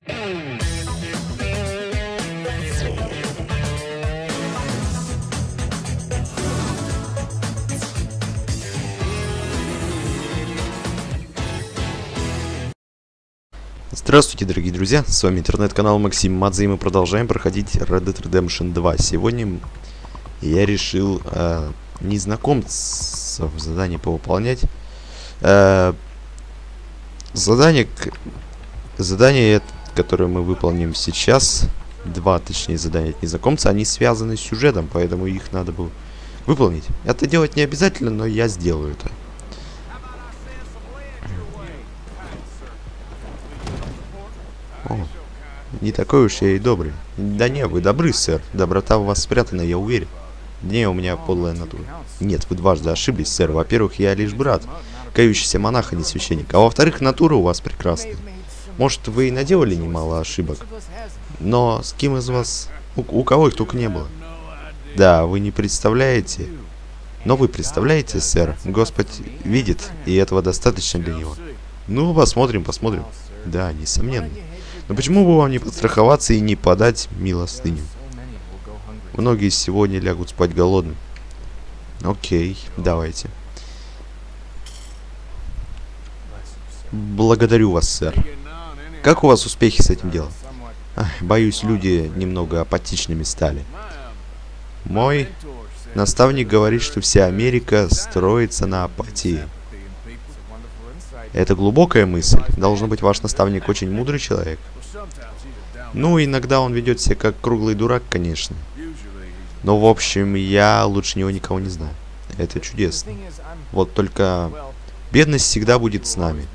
Здравствуйте, дорогие друзья, с вами интернет-канал Максим Мадзе, и мы продолжаем проходить Red Dead Redemption 2. Сегодня я решил незнакомцев задание повыполнять. Задание, которое мы выполним сейчас, два, точнее, задания от незнакомца, они связаны с сюжетом, поэтому их надо было выполнить. Это делать не обязательно, но я сделаю это. О, не такой уж я и добрый. Да не, вы добры, сэр. Доброта у вас спрятана, я уверен. Не, у меня подлая натура. Нет, вы дважды ошиблись, сэр. Во-первых, я лишь брат, кающийся монах, а не священник. А во-вторых, натура у вас прекрасная. Может, вы и наделали немало ошибок. Но с кем из вас... У кого их только не было. Да, вы не представляете. Но вы представляете, сэр. Господь видит, и этого достаточно для него. Ну, посмотрим. Да, несомненно. Но почему бы вам не подстраховаться и не подать милостыню? Многие сегодня лягут спать голодным. Окей, давайте. Благодарю вас, сэр. Как у вас успехи с этим делом? Боюсь, люди немного апатичными стали. Мой наставник говорит, что вся Америка строится на апатии. Это глубокая мысль. Должно быть, ваш наставник очень мудрый человек. Ну, иногда он ведет себя как круглый дурак, конечно. Но, в общем, я лучше него никого не знаю. Это чудесно. Вот только бедность всегда будет с нами.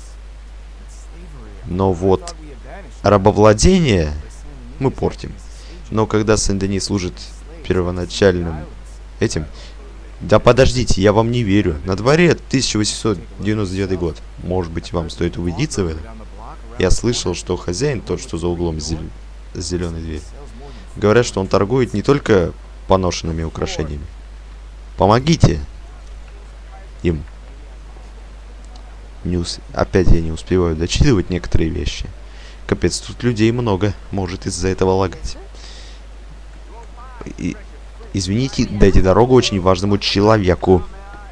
Но вот рабовладение мы портим. Но когда Сен-Дени служит первоначальным этим... Да подождите, я вам не верю. На дворе 1899 год. Может быть, вам стоит убедиться в этом? Я слышал, что хозяин, тот, что за углом зеленой двери, говорят, что он торгует не только поношенными украшениями. Помогите им. Опять я не успеваю дочитывать некоторые вещи. Капец, тут людей много. Может из-за этого лагать. Извините, дайте дорогу очень важному человеку.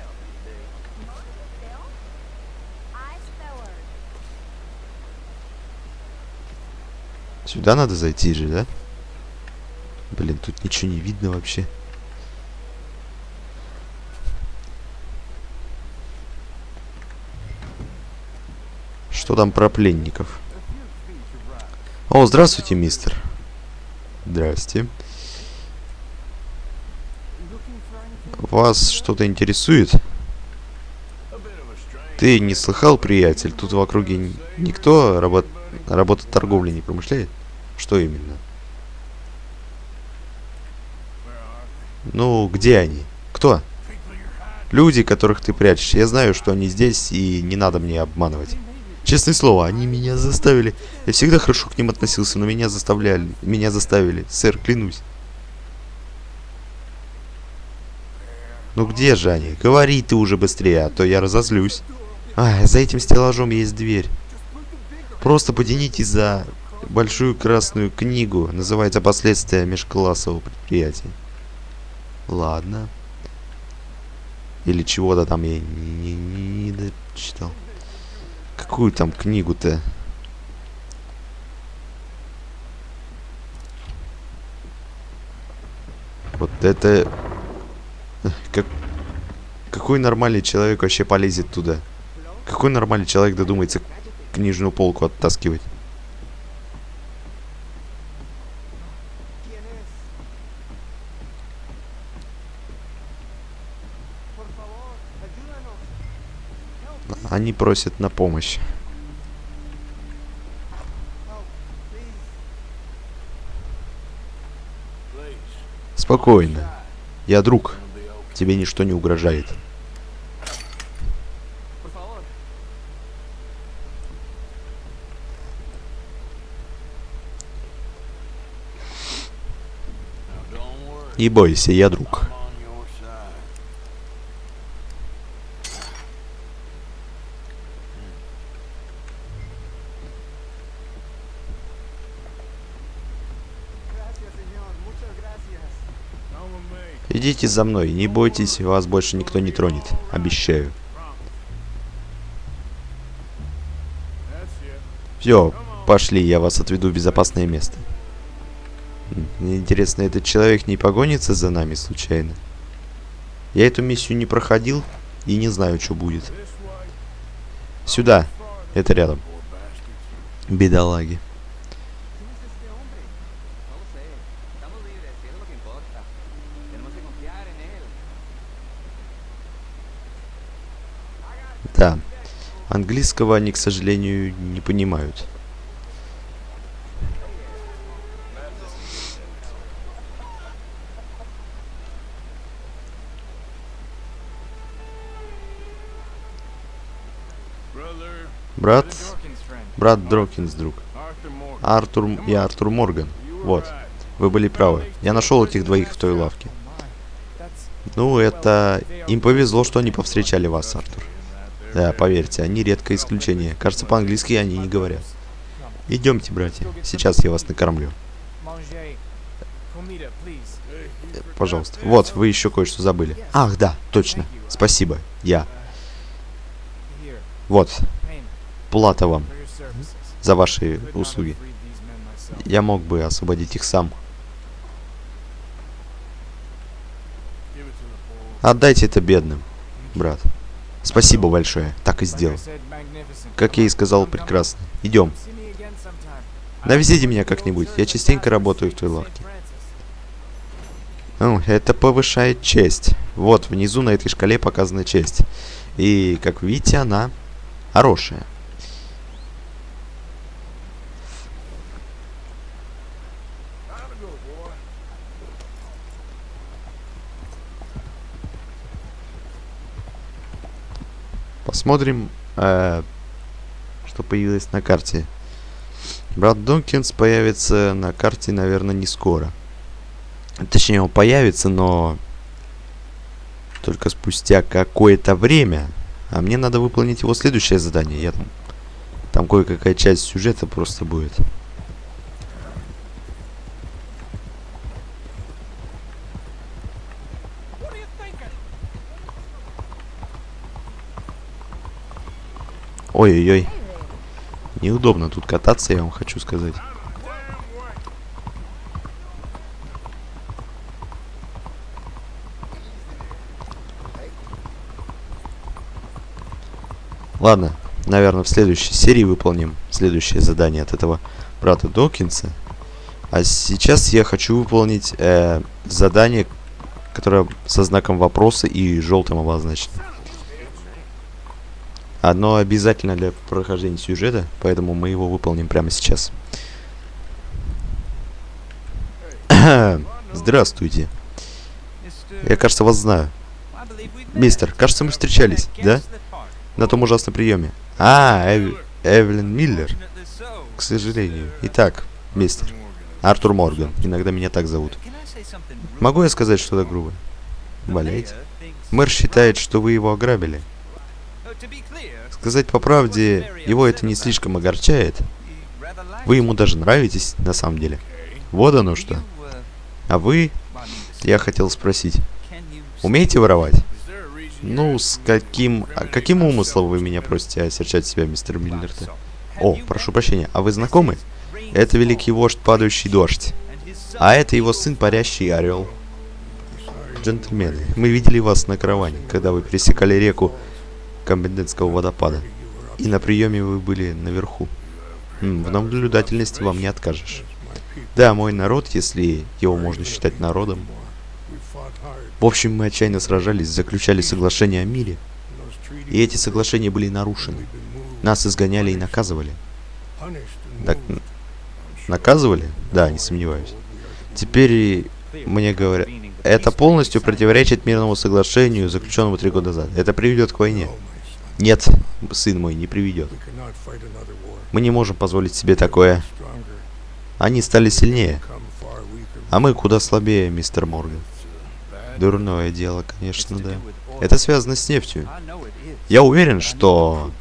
Сюда надо зайти же, да? Блин, тут ничего не видно вообще. Что там про пленников? О, здравствуйте, мистер. Здрасте. Вас что-то интересует? Ты не слыхал, приятель? Тут в округе никто работать торговлей не промышляет? Что именно? Ну, где они? Кто? Люди, которых ты прячешь. Я знаю, что они здесь, и не надо мне обманывать. Честное слово, они меня заставили. Я всегда хорошо к ним относился, но меня заставили. Сэр, клянусь. Ну где же они? Говори ты уже быстрее, а то я разозлюсь. За этим стеллажом есть дверь. Просто потянитесь за большую красную книгу. Называется «Последствия межклассового предприятия». Ладно. Или чего-то там я не дочитал. Какую там книгу-то? Вот это... Какой нормальный человек вообще полезет туда? Какой нормальный человек додумается книжную полку оттаскивать? Они просят на помощь. Спокойно. Я друг. Тебе ничто не угрожает. Не бойся, я друг. Идите за мной, не бойтесь, вас больше никто не тронет. Обещаю. Все, пошли, я вас отведу в безопасное место. Мне интересно, этот человек не погонится за нами случайно? Я эту миссию не проходил и не знаю, что будет. Сюда. Это рядом. Бедолаги. Да. Английского они, к сожалению, не понимают. Брат Дрокинс, друг. Артур Морган. Вот. Вы были правы. Я нашел этих двоих в той лавке. Ну, это... Им повезло, что они повстречали вас, Артур. Да, поверьте, они редкое исключение. Кажется, по-английски они не говорят. Идемте, братья. Сейчас я вас накормлю. Пожалуйста. Вот, вы еще кое-что забыли. Ах, да, точно. Спасибо. Я. Вот. Плата вам за ваши услуги. Я мог бы освободить их сам. Отдайте это бедным, брат. Спасибо большое. Так и сделал. Как я и сказал, прекрасно. Идем. Навезите меня как-нибудь. Я частенько работаю в той лавке. Ну, это повышает честь. Вот, внизу на этой шкале показана честь. И, как видите, она хорошая. Посмотрим, что появилось на карте. Брат Докинс появится на карте, наверное, не скоро. Точнее, он появится, но только спустя какое-то время. А мне надо выполнить его следующее задание. Там кое-какая часть сюжета просто будет. Ой-ой-ой. Неудобно тут кататься, я вам хочу сказать. Ладно, наверное, в следующей серии выполним следующее задание от этого брата Докинса. А сейчас я хочу выполнить задание, которое со знаком вопроса и желтым обозначено. Оно обязательно для прохождения сюжета, поэтому мы его выполним прямо сейчас. Здравствуйте. Я, кажется, вас знаю. Мистер, кажется, мы встречались, да? На том ужасном приеме. Эвелин Миллер. К сожалению. Итак, мистер. Артур Морган. Иногда меня так зовут. Могу я сказать что-то грубое? Болеете? Мэр считает, что вы его ограбили. Сказать по правде, его это не слишком огорчает. Вы ему даже нравитесь, на самом деле. Вот оно что. А вы, я хотел спросить, умеете воровать? Ну, с каким умыслом вы меня просите осерчать себя, мистер Миллер-то? О, прошу прощения, а вы знакомы? Это великий вождь Падающий Дождь. А это его сын Парящий Орел. Джентльмены, мы видели вас на караване, когда вы пересекали реку Компендентского водопада. И на приеме вы были наверху. В наблюдательности вам не откажешь. Да, мой народ, если его можно считать народом. В общем, мы отчаянно сражались, заключали соглашения о мире. И эти соглашения были нарушены. Нас изгоняли и наказывали. Так, наказывали? Да, не сомневаюсь. Теперь мне говорят, это полностью противоречит мирному соглашению, заключенному 3 года назад. Это приведет к войне. Нет, сын мой, не приведет. Мы не можем позволить себе такое. Они стали сильнее. А мы куда слабее, мистер Морган. Дурное дело, конечно, да. Это связано с нефтью. Я уверен, что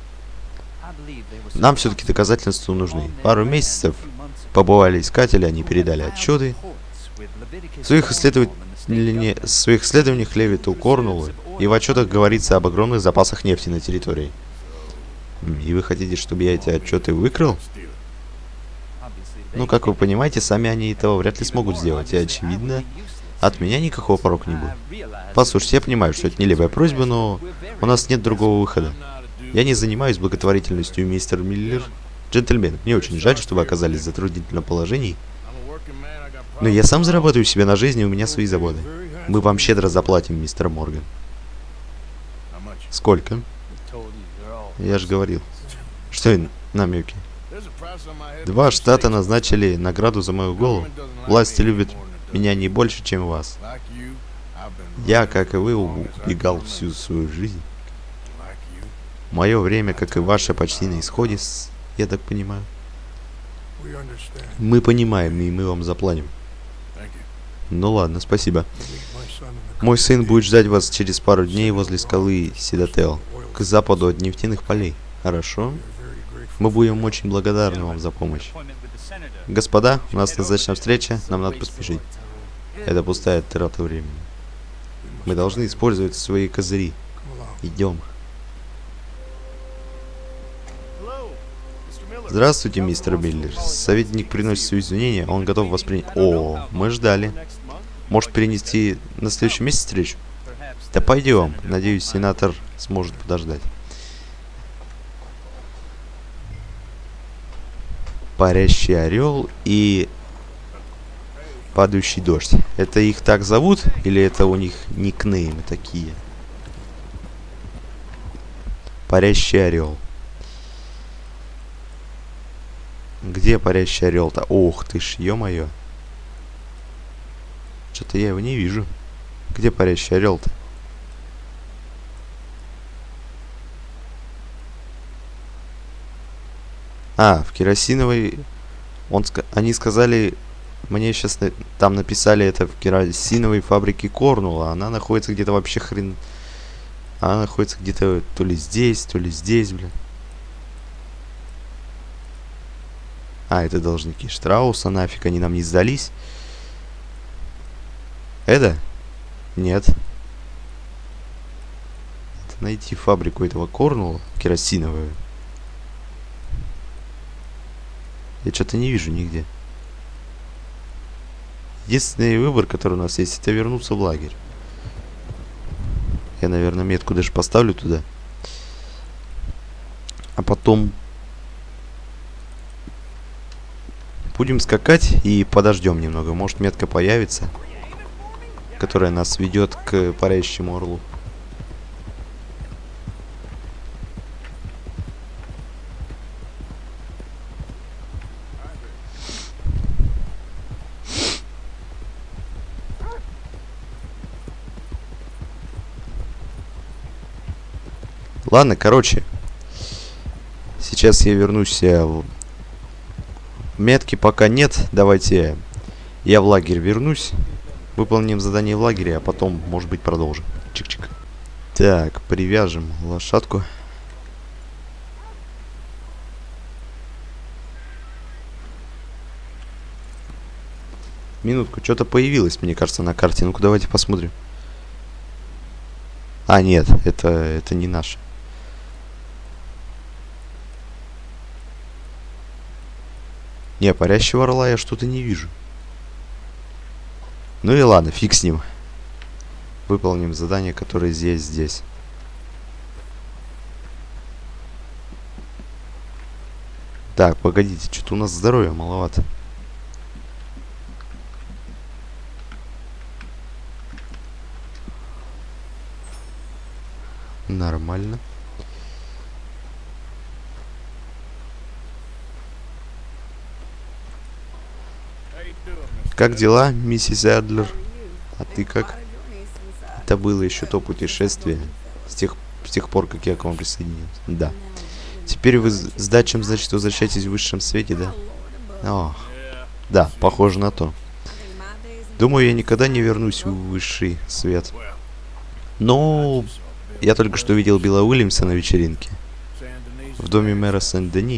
нам все-таки доказательства нужны. Пару месяцев побывали искатели, они передали отчеты. В своих своих исследованиях Левиту Корнулу, и в отчетах говорится об огромных запасах нефти на территории. И вы хотите, чтобы я эти отчеты выкрал? Ну, как вы понимаете, сами они этого вряд ли смогут сделать, и очевидно, от меня никакого прока не будет. Послушайте, я понимаю, что это нелепая просьба, но у нас нет другого выхода. Я не занимаюсь благотворительностью, мистер Миллер. Джентльмен, мне очень жаль, что вы оказались в затруднительном положении, но я сам зарабатываю себе на жизнь, и у меня свои заботы. Мы вам щедро заплатим, мистер Морган. Сколько? Я же говорил. Что намеки? 2 штата назначили награду за мою голову. Власти любят меня не больше, чем вас. Я, как и вы, убегал всю свою жизнь. Мое время, как и ваше, почти на исходе, я так понимаю. Мы понимаем, и мы вам заплатим. Ну ладно, спасибо. Мой сын будет ждать вас через пару дней возле скалы Сидател, к западу от нефтяных полей. Хорошо? Мы будем очень благодарны вам за помощь. Господа, у нас назначена встреча, нам надо поспешить. Это пустая трата времени. Мы должны использовать свои козыри. Идем. Здравствуйте, мистер Миллер. Советник приносит свои извинения, он готов воспринять... О, мы ждали. Может перенести на следующий месяц встречу? Да пойдем. Надеюсь, сенатор сможет подождать. Парящий орел и падающий дождь. Это их так зовут? Или это у них никнеймы такие? Парящий орел. Где парящий орел-то? Ох ты ж, ё-моё. Что-то я его не вижу. Где парящий орел-то? А, в керосиновой... Они сказали... Мне сейчас там написали это в керосиновой фабрике Корнула. Она находится где-то вообще хрен... Она находится где-то то ли здесь, блин. А, это должники Штрауса, нафиг они нам не сдались. Это? Нет. Это найти фабрику этого Корнула, керосиновую. Я что-то не вижу нигде. Единственный выбор, который у нас есть, это вернуться в лагерь. Я, наверное, метку даже поставлю туда. А потом... Будем скакать и подождем немного. Может, метка появится, которая нас ведет к парящему орлу. Ладно, короче. Сейчас я вернусь в... Метки пока нет. Давайте я в лагерь вернусь. Выполним задание в лагере, а потом, может быть, продолжим. Чик-чик. Так, привяжем лошадку. Минутку, что-то появилось, мне кажется, на карте. Ну-ка, давайте посмотрим. А, нет, это не наше. Не, парящего орла я что-то не вижу. Ну и ладно, фиг с ним. Выполним задание, которое здесь. Так, погодите, что-то у нас здоровья маловато. Нормально. Как дела, миссис Адлер? А ты как? Это было еще то путешествие с тех пор, как я к вам присоединился. Да. Теперь вы с датчем, значит, возвращаетесь в высшем свете, да? О, да, похоже на то. Думаю, я никогда не вернусь в высший свет. Но я только что видел Билла Уильямса на вечеринке в доме мэра Сен-Дени.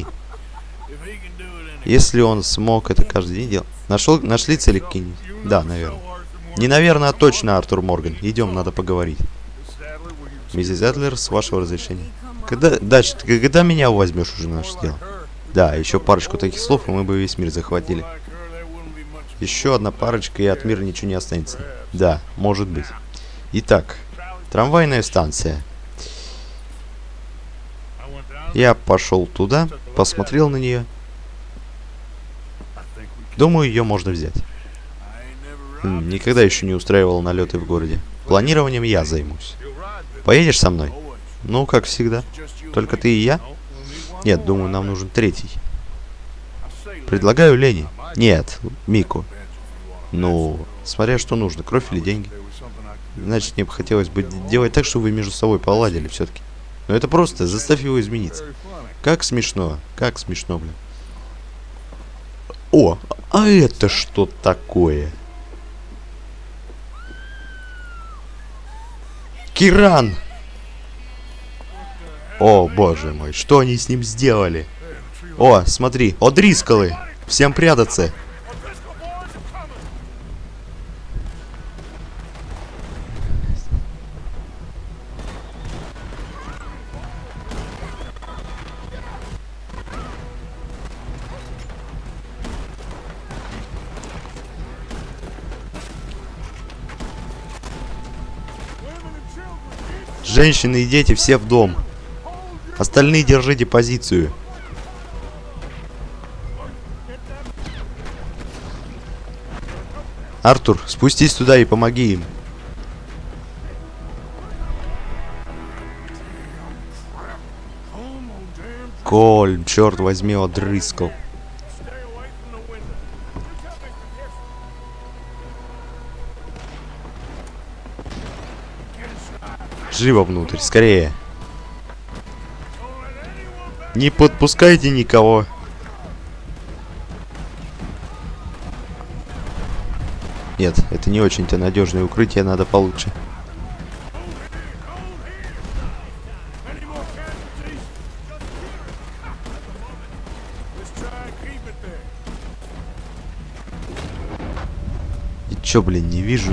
Если он смог это каждый день делать... Нашли цели какие-нибудь? Да, наверное. Не, наверное, а точно, Артур Морган. Идем, надо поговорить. Миссис Адлер, с вашего разрешения. Когда меня возьмешь уже на наше дело? Да, еще парочку таких слов, и мы бы весь мир захватили. Еще одна парочка, и от мира ничего не останется. Да, может быть. Итак, трамвайная станция. Я пошел туда, посмотрел на нее. Думаю, ее можно взять. Никогда еще не устраивал налеты в городе. Планированием я займусь. Поедешь со мной? Ну, как всегда. Только ты и я? Нет, думаю, нам нужен третий. Предлагаю Лене. Нет, Мику. Ну, смотря что нужно, кровь или деньги. Значит, мне бы хотелось бы делать так, чтобы вы между собой поладили все-таки. Но это просто, заставь его измениться. Как смешно, блин. О, а это что такое? Киран! О, боже мой, что они с ним сделали? О, смотри, О'Дрисколлы! Всем прятаться! Женщины и дети все в дом. Остальные держите позицию. Артур, спустись туда и помоги им. Коль, черт возьми, О'Дрисколл. Живо внутрь, скорее. Не подпускайте никого. Нет, это не очень-то надежное укрытие, надо получше. И чё, блин, не вижу?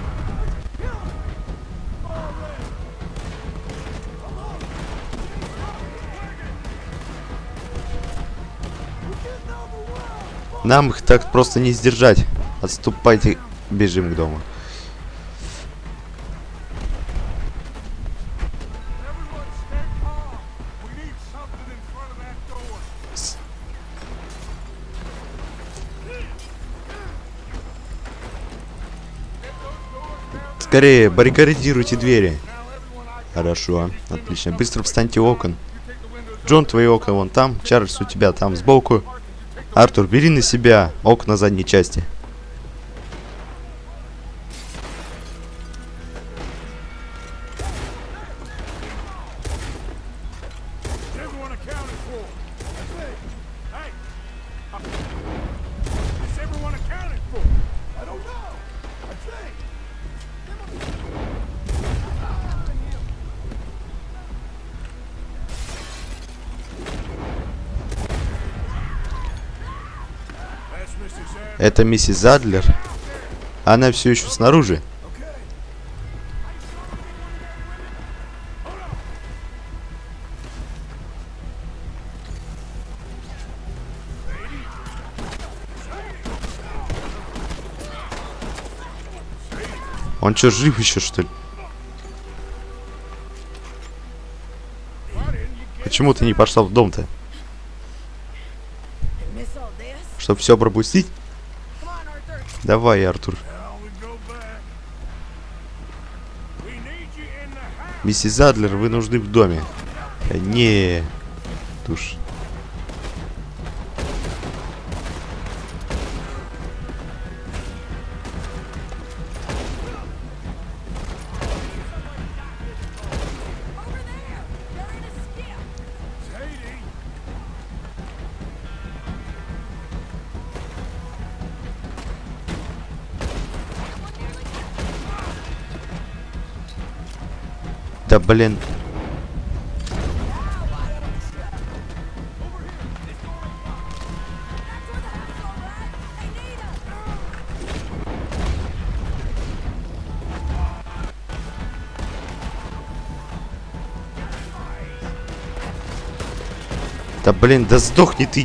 Нам их так просто не сдержать. Отступайте, бежим к дому. Скорее, баррикадируйте двери. Хорошо, отлично. Быстро встаньте у окон. Джон, твои окна вон там. Чарльз, у тебя там сбоку. Артур, бери на себя окна задней части. Это миссис Адлер. Она все еще снаружи. Он что, жив еще, что ли? Почему ты не пошла в дом-то? Чтоб все пропустить? Давай, Артур. Миссис Адлер, вы нужны в доме. Не, туш. Да блин. Да блин, да сдохни ты!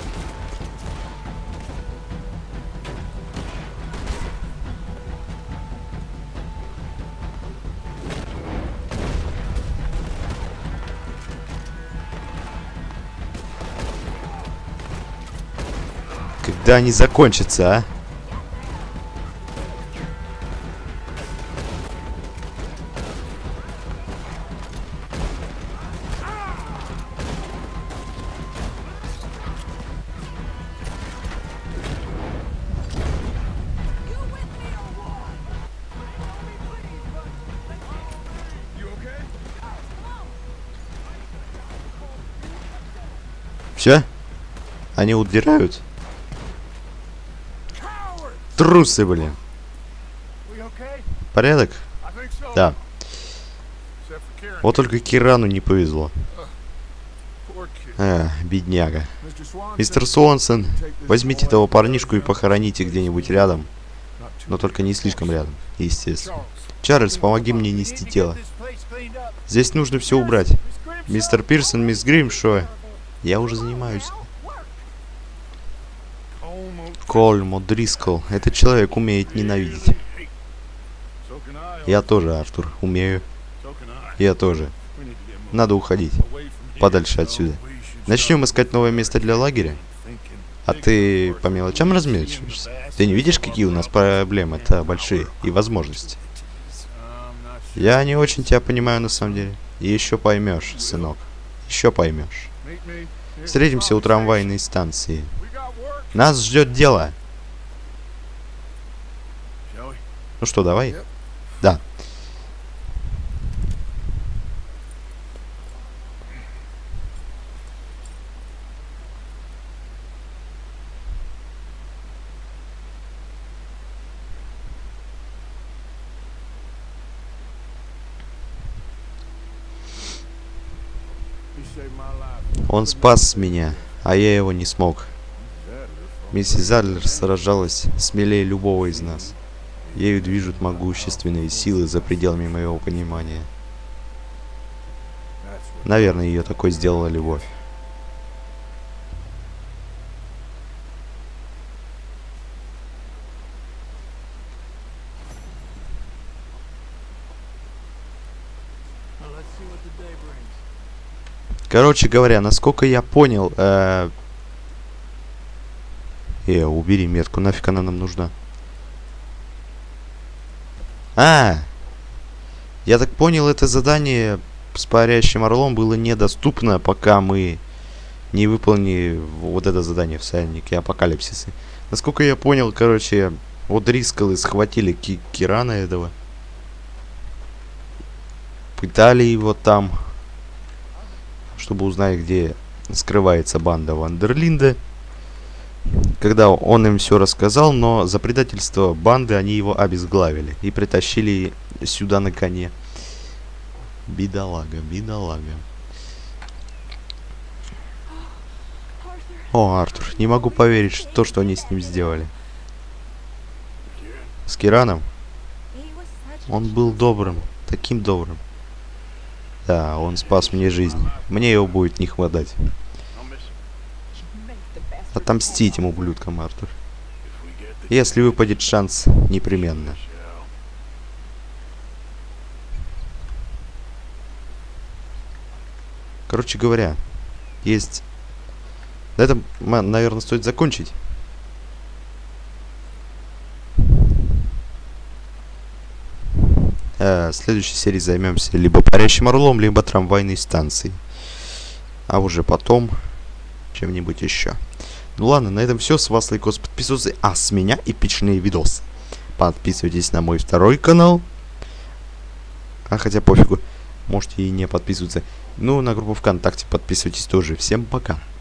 Когда они закончатся, а? Все? Они удирают? Трусы, блин. Порядок? Да. Вот только Кирану не повезло. Бедняга. Мистер Суонсон, возьмите этого парнишку и похороните где-нибудь рядом. Но только не слишком рядом, естественно. Чарльз, помоги мне нести тело. Здесь нужно все убрать. Мистер Пирсон, мисс Гримшо. Я уже занимаюсь. Кольмо Дрискл. Этот человек умеет ненавидеть. Я тоже, Артур, умею. Я тоже. Надо уходить. Подальше отсюда. Начнем искать новое место для лагеря. А ты по мелочам размечиваешься? Ты не видишь, какие у нас проблемы-то большие и возможности? Я не очень тебя понимаю на самом деле. И еще поймешь, сынок. Еще поймешь. Встретимся у трамвайной станции. Нас ждет дело. Ну что, давай? Да. Он спас меня, а я его не смог. Миссис Адлер сражалась смелее любого из нас. Ею движут могущественные силы за пределами моего понимания. Наверное, ее такой сделала любовь. Короче говоря, насколько я понял, убери метку, нафиг она нам нужна. Я так понял, это задание с парящим орлом было недоступно, пока мы не выполнили вот это задание в Всаднике Апокалипсиса. Насколько я понял, короче, вот Дрисколы схватили Кирана этого. Пытали его там, чтобы узнать, где скрывается банда Вандерлинда. Когда он им все рассказал, но за предательство банды они его обезглавили и притащили сюда на коне. Бедолага, бедолага. О, Артур, не могу поверить в то, что они с ним сделали. С Кираном? Он был добрым, таким добрым. Да, он спас мне жизнь. Мне его будет не хватать. Отомсти этим ублюдкам, Артур. Если выпадет шанс, непременно. Короче говоря, есть... На этом, наверное, стоит закончить. В следующей серии займемся либо парящим орлом, либо трамвайной станцией. А уже потом чем-нибудь еще. Ну ладно, на этом все. С вас лайкос, подписывайтесь. А с меня эпичные видосы. Подписывайтесь на мой второй канал. Хотя пофигу. Можете и не подписываться. Ну, на группу ВКонтакте подписывайтесь тоже. Всем пока.